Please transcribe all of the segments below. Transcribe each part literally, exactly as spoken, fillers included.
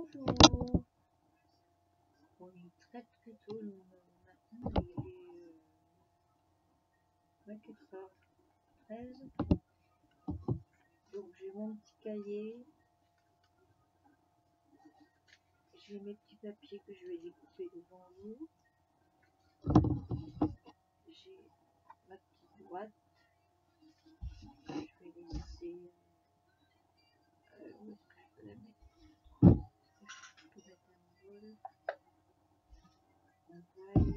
Bonjour. Bon, il est très très tôt le matin, il est euh, vingt-quatre heures treize. Donc j'ai mon petit cahier, j'ai mes petits papiers que je vais découper devant vous. J'ai ma petite boîte, je vais laisser euh, où est-ce que je peux la mettre? Je peux mettre un bol, un voile.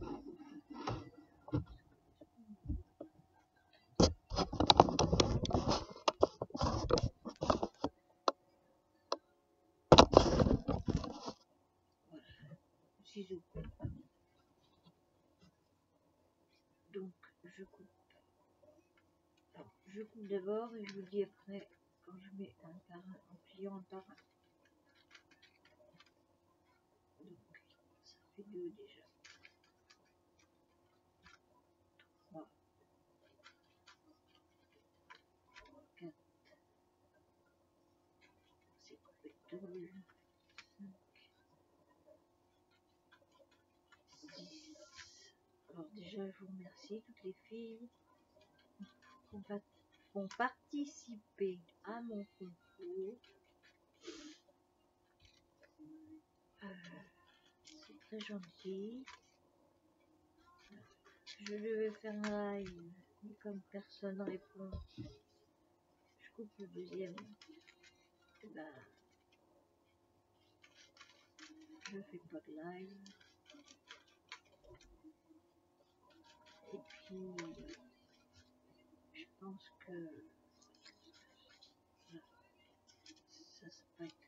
Ciseaux. Donc je coupe. Alors, je coupe d'abord et je vous dis après quand je mets un par un en pliant un par un. Donc ça fait deux déjà. trois, quatre, c'est coupé deux, cinq, six. Alors déjà je vous remercie toutes les filles qui ont participé à mon concours. Euh, c'est très gentil. Je devais faire un live, mais comme personne répond, je coupe le deuxième. Et ben, je fais pas de live. Et puis, je pense que là, ça ça va être.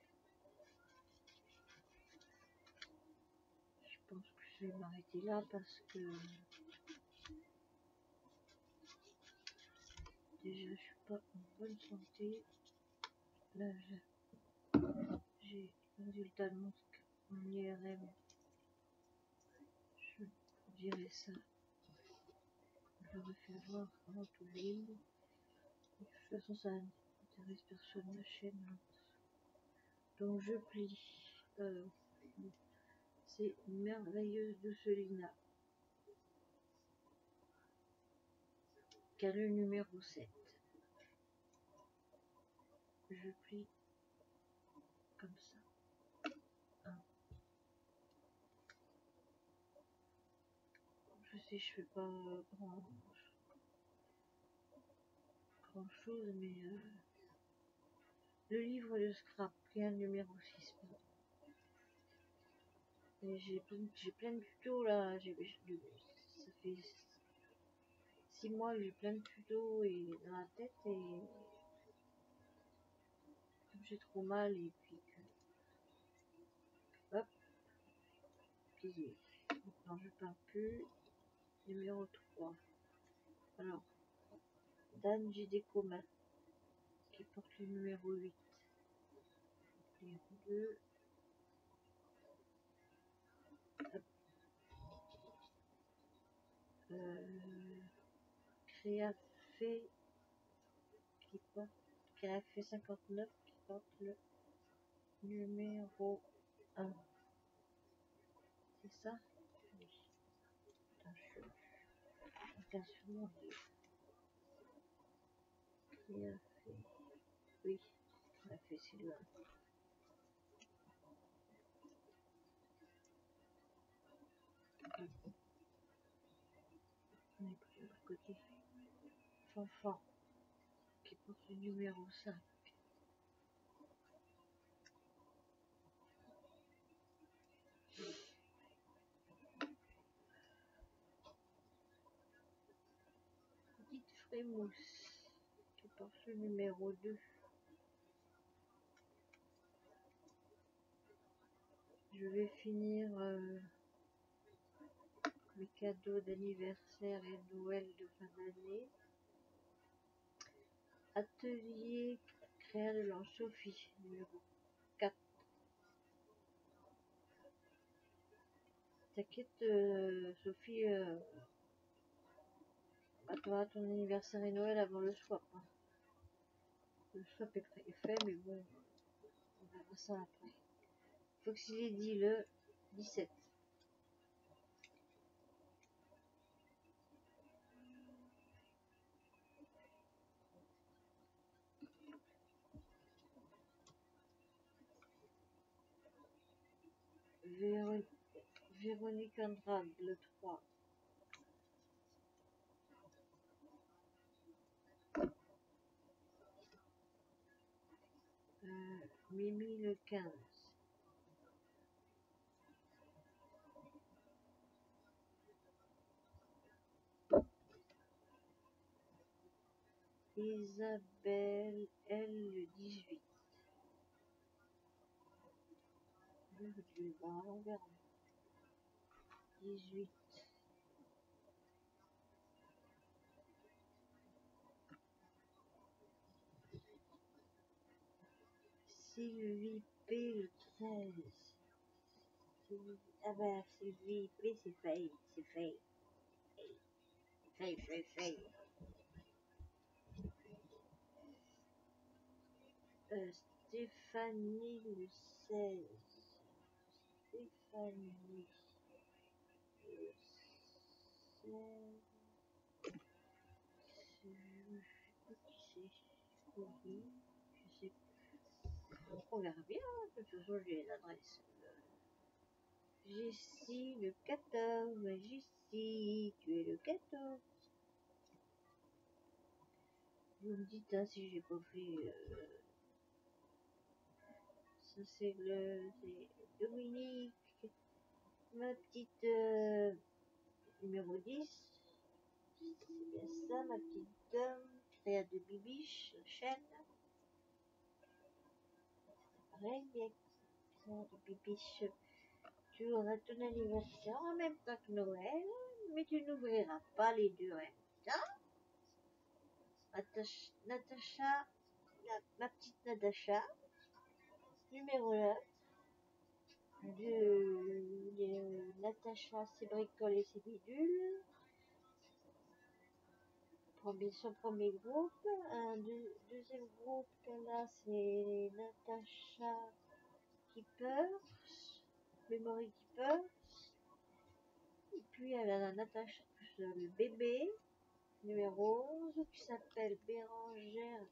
Je pense que je vais m'arrêter là parce que déjà je suis pas en bonne santé. Là j'ai le résultat de mon, mon I R M. Je dirai ça. Je le refais voir avant tout libre. De toute façon ça n'intéresse personne ma chaîne. Donc je plie. Euh, c'est une merveilleuse Doucelina qui a le numéro sept. Je plie comme ça. Un. Je sais, je fais pas grand, grand chose, mais euh, le livre de scrap, rien numéro six. Et j'ai plein, j'ai plein de tutos là. J'ai, ça fait six mois que j'ai plein de tutos et dans la tête et comme j'ai trop mal et puis que, hop, plié. Maintenant je parle plus. Numéro trois. Alors, Dan J D Comin qui porte le numéro huit. Numéro deux. Hop. Euh, Créafé qui porte Créafé cinquante-neuf qui porte le numéro un. C'est ça? Oui. Attends, je regarde sur mon livre. Créafé. Oui, Créafé, c'est le un. On est plus de l'autre côté. Fanfan qui porte le numéro cinq. Petite Frémousse qui porte le numéro deux. Je vais finir euh, mes cadeaux d'anniversaire et de Noël de fin d'année. Atelier Créa de l'Ange Sophie, numéro quatre. T'inquiète, euh, Sophie, euh, bah, tu auras ton anniversaire et Noël avant le swap. Hein. Le swap est fait, mais bon, on verra ça après. Fox il est dit le dix-sept. Véro... Véronique Andrade le trois. Euh, Mimi le quinze. Isabelle L le dix-huit. Je vais voir, on verra. dix-huit. Sylvie P le treize. Sylvie... Ah ben Sylvie P c'est Faye, c'est Faye. Faye, Faye, Faye. Euh, Stéphanie le seize. Stéphanie le seize. Je sais pas qui c'est. Oui, je sais pas. On verra bien, de toute façon j'ai l'adresse. Jessie le quatorze. Jessie, tu es le quatorze. Vous me dites hein, si j'ai pas fait. Euh... Ça c'est le. C'est Dominique. Ma petite. Euh... Numéro dix. C'est bien ça, ma petite dame. Créa de Bibiche, la chaîne. Pareil, bien. Créa de Bibiche. Tu auras ton anniversaire en même temps que Noël, mais tu n'ouvriras pas les deux en même temps. Natacha, Natacha la, ma petite Natacha, numéro un. De, de Natacha, ses bricoles et ses bidules. Premier, son premier groupe. Un deux, deuxième groupe qu'elle a, c'est Natacha Keepers, Memory Keepers. Et puis elle a la Natacha, le bébé, numéro onze, qui s'appelle Bérangère.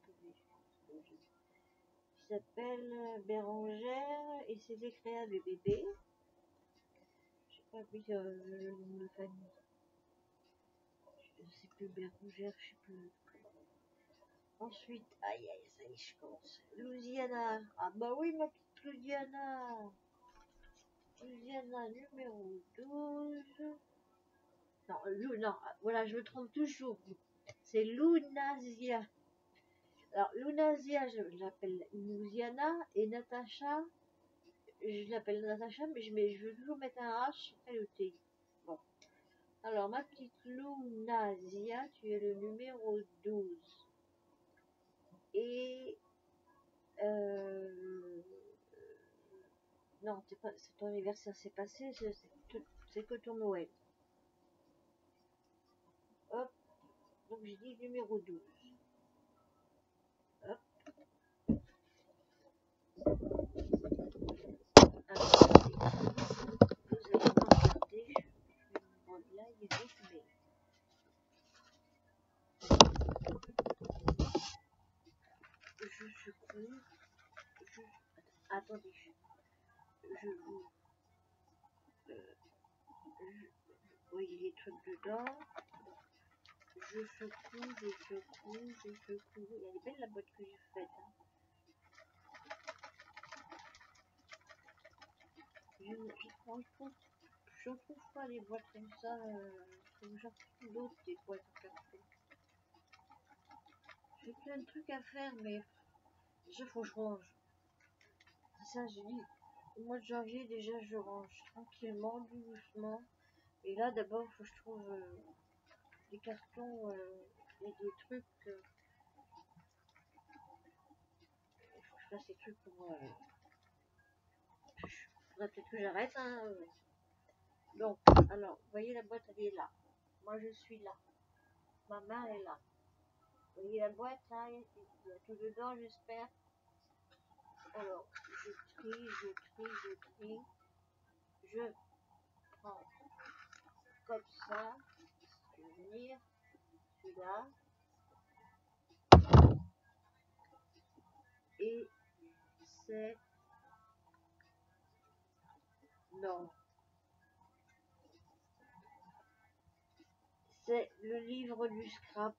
Qui s'appelle Bérangère et c'est les créas de bébé. Je sais pas plus euh, le nom de famille. Je sais plus Bérangère, je sais plus. Ensuite, aïe aïe, ça y est, je commence. Louisiana. Ah bah oui, ma petite Louisiana. Louisiana numéro douze. Non, Lou, non, voilà, je me trompe toujours. C'est Lunazia. Alors, Lunazia, je l'appelle Louisiana et Natacha, je l'appelle Natacha, mais je, mets, je veux toujours mettre un H après le T. Bon. Alors, ma petite Lunazia, tu es le numéro douze. Et euh, non, c'est pas, c'est ton anniversaire, c'est passé, c'est, c'est, c'est que ton Noël. Hop, donc j'ai dit numéro douze. Hop. Alors, vous allez me regarder, je fais mon mode là, il est rythmé. Je secoue, je... Attendez, je, je vous... Euh, je, vous voyez les trucs dedans. Je secoue, je secoue, je secoue. Elle est belle la boîte que j'ai faite. Hein. Je, je, trouve, je trouve pas les boîtes comme ça. Euh, j'en trouve d'autres des boîtes en carton. J'ai plein de trucs à faire, mais je faut que je range. C'est ça, j'ai dit. Au mois de janvier, déjà, je range tranquillement, doucement. Et là, d'abord, il faut que je trouve euh, des cartons euh, et des trucs. Euh, il faut que je fasse des trucs pour. Euh, faudrait peut-être que j'arrête. Hein. Donc, alors, vous voyez, la boîte, elle est là. Moi, je suis là. Ma main est là. Vous voyez la boîte, là, il y a tout dedans, j'espère. Alors, je je trie, je trie, je trie. Je prends comme ça. Je vais venir. Celui-là. Et c'est... Non. C'est le livre du scrap.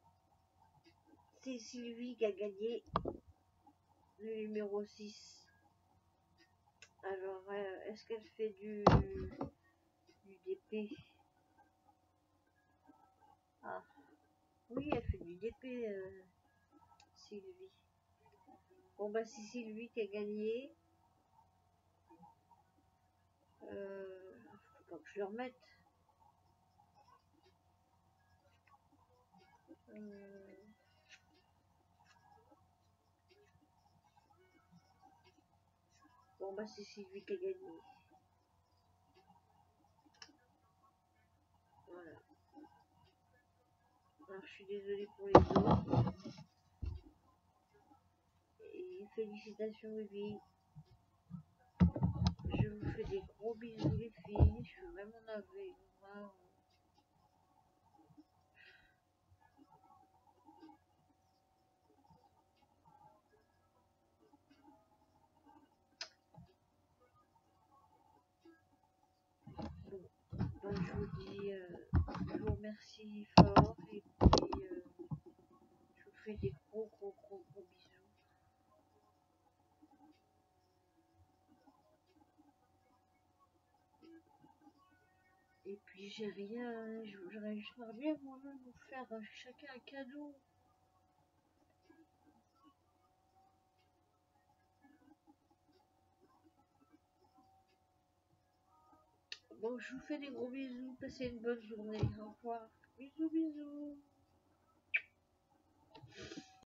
C'est Sylvie qui a gagné le numéro six. Alors, euh, est-ce qu'elle fait du, du D P? Ah, oui, elle fait du D P, euh, Sylvie. Bon, bah, c'est Sylvie qui a gagné. Euh, faut pas que je le remette. Euh, bon, bah, c'est Sylvie qui a gagné. Voilà. Alors, je suis désolée pour les autres. Et félicitations, Vivi. Je vous fais des gros bisous, les filles. Je suis vraiment navrée. Wow. Bon, donc je vous dis, euh, je vous remercie fort et puis euh, je vous fais des gros, gros, gros, gros bisous. Et puis j'ai rien, j'aurais j'aimerais bien moi-même vous faire euh, chacun un cadeau. Bon, je vous fais des gros bisous, passez une bonne journée, au revoir. Bisous, bisous.